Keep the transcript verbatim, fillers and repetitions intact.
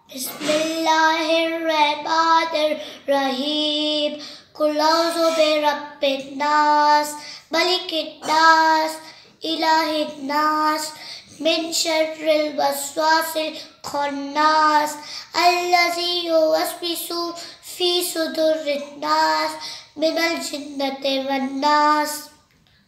बिस्मिल्लाहिर्रहमानिर्रहीम। कुल औज़ु बिरब्बिन्नास, मलिकिन्नास, इलाहिन्नास, मिन शर्रिल वस्वासिल खन्नास, अल्लज़ी युवस्विसु फ़ी सुदूरिन्नास, मिनल जिन्नति वन्नास।